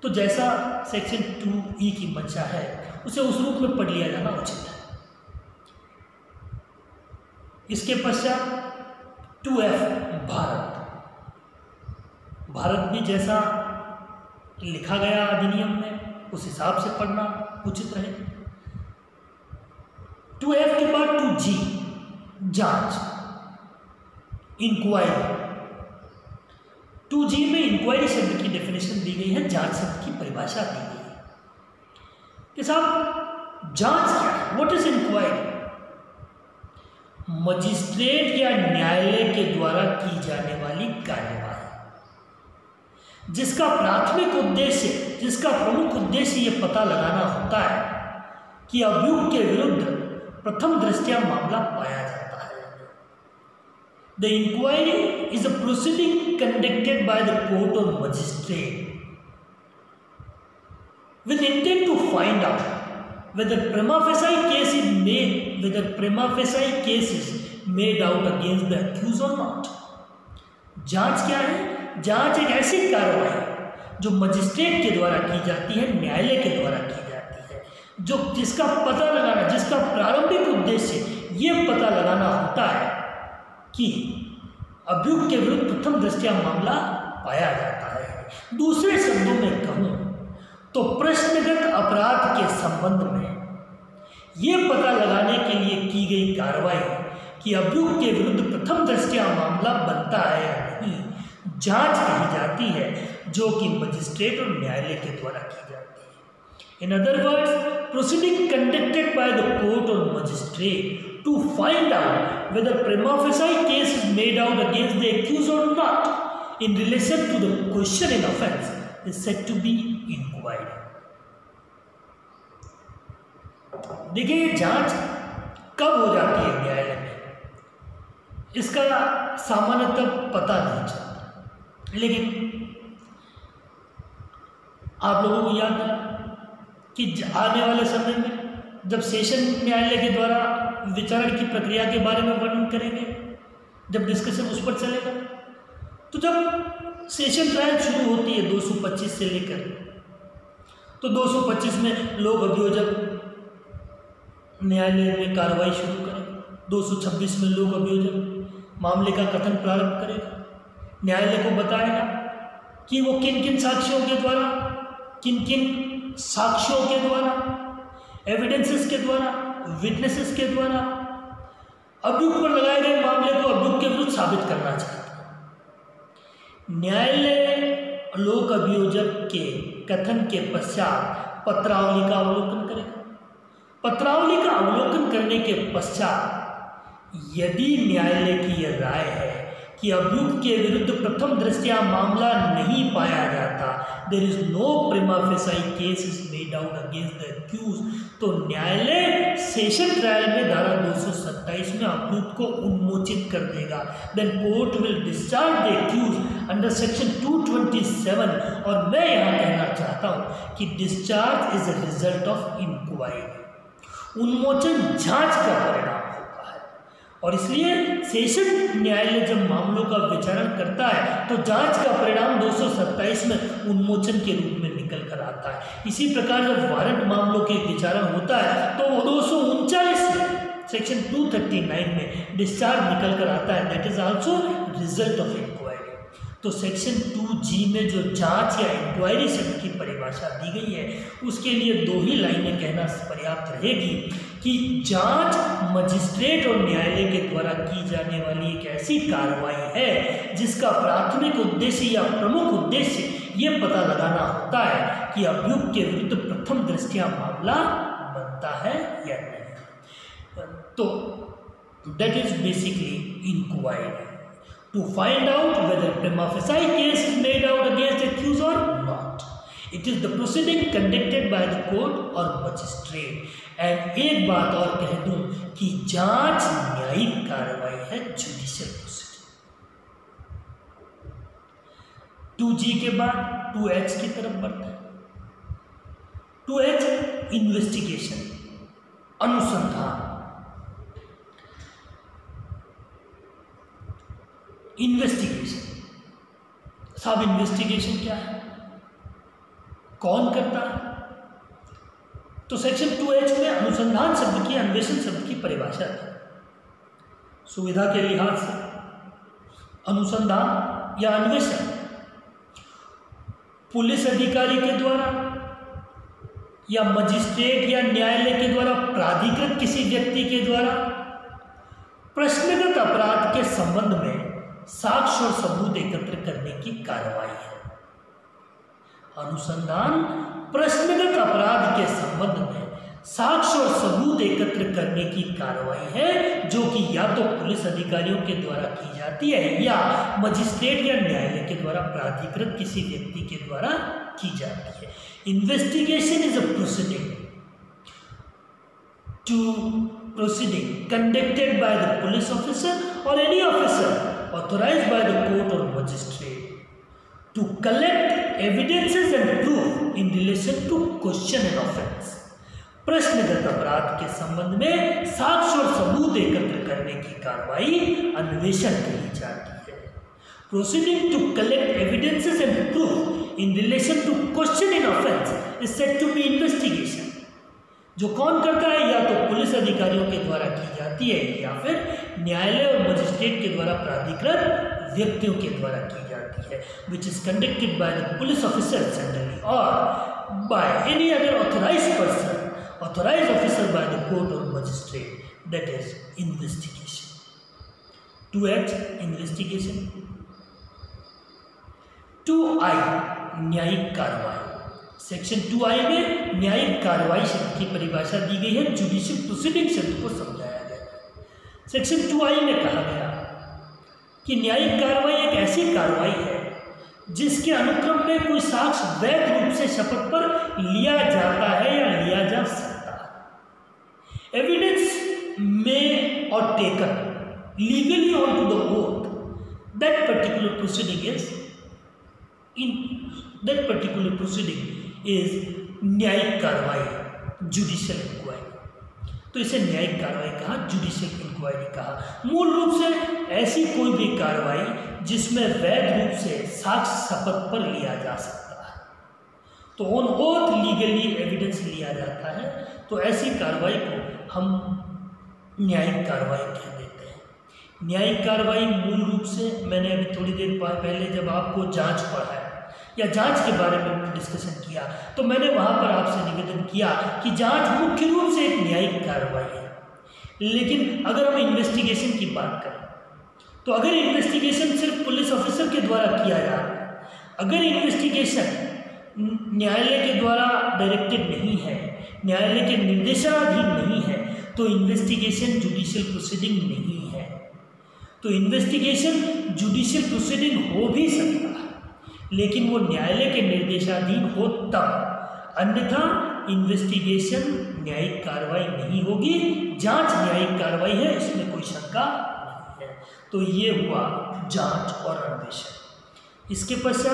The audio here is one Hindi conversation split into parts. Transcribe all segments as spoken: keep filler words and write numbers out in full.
तो जैसा सेक्शन टू ई की मंशा है उसे उस रूप में पढ़ लिया जाना उचित है। इसके पश्चात टू एफ भारत। भारत भी जैसा लिखा गया अधिनियम में उस हिसाब से पढ़ना उचित रहे। टू एफ के बाद टू जी जांच, इंक्वायरी। टू जी में इंक्वायरी शब्द की डेफिनेशन दी गई है, जांच शब्द की परिभाषा दी गई है कि साहब जांच क्या है, व्हाट इज इंक्वायरी? मजिस्ट्रेट या न्यायालय के द्वारा की जाने वाली कार्यवाही जिसका प्राथमिक उद्देश्य, जिसका प्रमुख उद्देश्य यह पता लगाना होता है कि अभियुक्त के विरुद्ध प्रथम दृष्टया मामला पाया जाता है। The inquiry is a proceeding conducted by the court or magistrate with intent to find out whether prima facie case is made, whether prima facie case is made out against the accused or not. जांच क्या है? जांच एक ऐसी कार्रवाई जो मजिस्ट्रेट के द्वारा की जाती है, न्यायालय के द्वारा की जाती है, जो जिसका पता लगाना, जिसका प्रारंभिक उद्देश्य ये पता लगाना होता है कि अभियुक्त के विरुद्ध प्रथम दृष्टया मामला पाया जाता है। दूसरे शब्दों में कहूँ तो प्रश्नगत अपराध के संबंध में ये पता लगाने के लिए की गई कार्रवाई कि अभियुक्त के विरुद्ध प्रथम दृष्टया मामला बनता है या नहीं, जांच कही जाती है जो कि मजिस्ट्रेट और न्यायालय के द्वारा की जाती है। In other words, proceeding conducted by the court or magistrate to find out whether prima facie case is made out against the accuse or not in relation to the question in offence is said to be inquiry. देखिए ये जांच कब हो जाती है न्यायालय में, इसका सामान्यतः पता नहीं चलता, लेकिन आप लोगों को याद है कि आने वाले समय में जब सेशन न्यायालय के द्वारा विचारण की प्रक्रिया के बारे में वर्णन करेंगे, जब डिस्कशन उस पर चलेगा, तो जब सेशन ट्रायल शुरू होती है दो सौ पच्चीस से लेकर, तो दो सौ पच्चीस में लोक अभियोजक न्यायालय में कार्रवाई शुरू करेगा, दो सौ छब्बीस में लोक अभियोजक मामले का कथन प्रारंभ करेगा, न्यायालय को बताएगा कि वो किन किन साक्ष्यों के द्वारा, किन किन साक्ष्यों के द्वारा, एविडेंसेस के द्वारा, विटनेसेस के द्वारा अभियुक्त पर लगाए गए मामले को अभियुक्त के विरुद्ध साबित करना चाहता है। न्यायालय लोक अभियोजक के कथन के पश्चात पत्रावली का अवलोकन करेगा। पत्रावली का अवलोकन करने के पश्चात यदि न्यायालय की यह राय है कि अभियुक्त के विरुद्ध प्रथम दृष्टया मामला नहीं पाया जाता, there is no prima facie case is made out against the accuse, तो न्यायालय सेशन ट्रायल में धारा दो सौ सत्ताईस में अभियुक्त को उन्मोचित कर देगा। Then court will discharge the accuse under section two twenty seven, और मैं यहाँ कहना चाहता हूँ कि discharge is a result of inquiry. उन्मोचन जांच का परिणाम होता है, और इसलिए सेशन न्यायालय जब मामलों का विचारण करता है तो जांच का परिणाम दो सौ सत्ताईस में उन्मोचन के रूप में निकल कर आता है। इसी प्रकार जब वारंट मामलों के विचारण होता है तो वो दो सौ उनचालीस में सेक्शन टू थर्टी नाइन में डिस्चार्ज निकल कर आता है, that is also result of inquiry. तो सेक्शन टू जी में जो जांच या इंक्वायरी शब्द की परिभाषा दी गई है उसके लिए दो ही लाइनें कहना पर्याप्त रहेगी कि जांच मजिस्ट्रेट और न्यायालय के द्वारा की जाने वाली एक ऐसी कार्रवाई है जिसका प्राथमिक उद्देश्य या प्रमुख उद्देश्य ये पता लगाना होता है कि अभियुक्त के विरुद्ध प्रथम दृष्टया मामला बनता है या नहीं। तो that is basically inquiry to find out whether prima facie case is made out against the accused or not. It is the proceeding conducted by the court or magistrate. And एक बात और कह दूं कि जांच न्यायिक कार्रवाई है, जुडिशियल प्रोसीडिंग। टू जी के बाद टू एच की तरफ बढ़ते हैं। टू एच इन्वेस्टिगेशन, अनुसंधान। इन्वेस्टिगेशन, साहब इन्वेस्टिगेशन क्या है? कौन करता है? तो सेक्शन टू एच में अनुसंधान शब्द की, अन्वेषण शब्द की परिभाषा है। सुविधा के लिहाज से अनुसंधान या अन्वेषण पुलिस अधिकारी के द्वारा या मजिस्ट्रेट या न्यायालय के द्वारा प्राधिकृत किसी व्यक्ति के द्वारा प्रश्नगत अपराध के संबंध में साक्ष्य और सबूत एकत्र करने की कार्रवाई है। अनुसंधान प्रश्नगत अपराध के संबंध में साक्ष्य और सबूत एकत्र करने की कार्रवाई है, जो कि या तो पुलिस अधिकारियों के द्वारा की जाती है या मजिस्ट्रेट या न्यायालय के द्वारा प्राधिकृत किसी व्यक्ति के द्वारा की जाती है। Investigation is a proceeding to proceeding conducted by the police officer or any officer authorized by the court or magistrate to collect evidences and proof in relation to question and offence। प्रश्नगत अपराध के संबंध में साक्ष्य और सबूत एकत्र करने की कार्रवाई अन्वेषण कही जाती है। Proceeding to collect evidences and proof in relation to question and offence is said to be investigation। जो कौन करता है? या तो पुलिस अधिकारियों के द्वारा की जाती है या फिर न्यायालय और मजिस्ट्रेट के द्वारा प्राधिकृत व्यक्तियों के द्वारा की जाती है, which is conducted by the police officer generally or by any other authorised person, authorised officer by the court or magistrate, that is investigation. Two H investigation. Two I न्यायिक कार्रवाई। सेक्शन टू आई में न्यायिक कार्रवाई शब्द की परिभाषा दी गई है, जुडिशियल प्रोसीडिंग शब्द को समझाया गया। सेक्शन टू आई में कहा गया कि न्यायिक कार्रवाई एक ऐसी कार्रवाई है जिसके अनुक्रम में कोई साक्ष्य वैध रूप से शपथ पर लिया जाता है या लिया जा सकता है। एविडेंस में or taken legally on to the oath that particular proceeding is in that particular proceeding is न्यायिक कार्रवाई, जुडिशियल इंक्वायरी। तो इसे न्यायिक कार्रवाई कहा, जुडिशियल इंक्वायरी कहा। मूल रूप से ऐसी कोई भी कार्रवाई जिसमें वैध रूप से साक्ष्य शपथ पर लिया जा सकता है, तो ऑन ओथ लीगली एविडेंस लिया जाता है, तो ऐसी कार्रवाई को हम न्यायिक कार्रवाई कह देते हैं। न्यायिक कार्रवाई मूल रूप से, मैंने अभी थोड़ी देर पहले जब आपको जांच पढ़ाया या जांच के बारे में डिस्कशन किया, तो मैंने वहाँ पर आपसे निवेदन किया कि जांच मुख्य रूप से एक न्यायिक कार्रवाई है। लेकिन अगर हम इन्वेस्टिगेशन की बात करें तो अगर इन्वेस्टिगेशन सिर्फ पुलिस ऑफिसर के द्वारा किया जा रहा है, अगर इन्वेस्टिगेशन न्यायालय के द्वारा डायरेक्टेड नहीं है, न्यायालय के निर्देशाधीन नहीं है, तो इन्वेस्टिगेशन जुडिशियल प्रोसीडिंग नहीं है। तो इन्वेस्टिगेशन जुडिशियल प्रोसीडिंग हो भी सकता है, लेकिन वो न्यायालय के निर्देशाधीन हो तब, अन्यथा इन्वेस्टिगेशन न्यायिक कार्रवाई नहीं होगी। जांच न्यायिक कार्रवाई है, इसमें कोई शंका नहीं है। तो ये हुआ जांच और अन्वेषण। इसके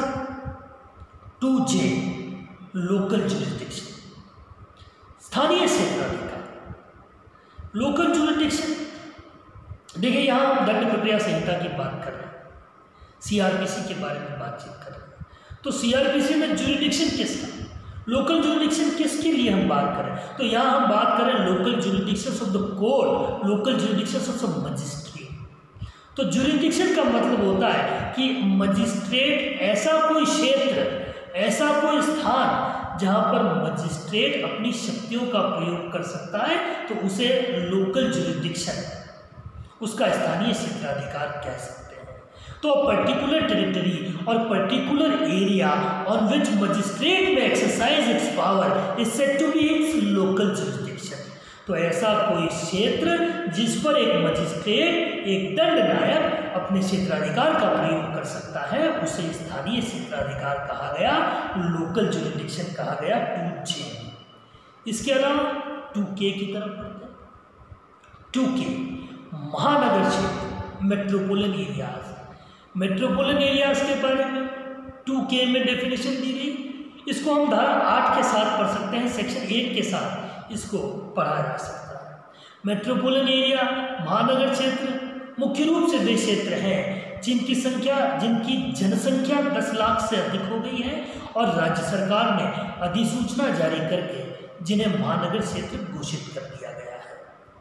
पश्चात टू जे लोकल जुरिस्डिक्शन, स्थानीय क्षेत्राधिकार। लोकल जुरिस्डिक्शन, देखिए यहाँ हम दंड प्रक्रिया संहिता की बात कर रहे हैं, सीआरपीसी के बारे में बातचीत कर रहे हैं। तो सीआरपीसी में जुरिडिक्शन किसका, लोकल जुरिडिक्शन किसके लिए हम बात करें? तो यहाँ हम बात करें local jurisdiction of the court, local jurisdiction of the magistrate. तो जुरिडिक्शन का मतलब होता है कि मजिस्ट्रेट ऐसा कोई क्षेत्र, ऐसा कोई स्थान जहाँ पर मजिस्ट्रेट अपनी शक्तियों का प्रयोग कर सकता है, तो उसे लोकल जुरिडिक्शन, उसका स्थानीय क्षेत्राधिकार कह सकते हैं। तो particular territory or particular area on which magistrate may exercise its power is said to be its local jurisdiction. तो ऐसा कोई क्षेत्र जिस पर एक मजिस्ट्रेट, एक दंडनायक अपने क्षेत्राधिकार का प्रयोग कर सकता है, उसे स्थानीय क्षेत्राधिकार कहा गया, लोकल जुरिस्डिक्शन कहा गया। Two J. इसके अलावा टू के की तरफ बढ़ते हैं। टू के महानगर क्षेत्र, मेट्रोपोलिटन एरियाज। मेट्रोपोलिटन एरियाज के बारे में टू के में डेफिनेशन दी गई। इसको हम धारा आठ के साथ पढ़ सकते हैं, सेक्शन एट के साथ इसको पढ़ा जा सकता है। मेट्रोपोलिटन एरिया, महानगर क्षेत्र, मुख्य रूप से वे क्षेत्र हैं जिनकी संख्या जिनकी जनसंख्या दस लाख से अधिक हो गई है और राज्य सरकार ने अधिसूचना जारी करके जिन्हें महानगर क्षेत्र घोषित कर दिया गया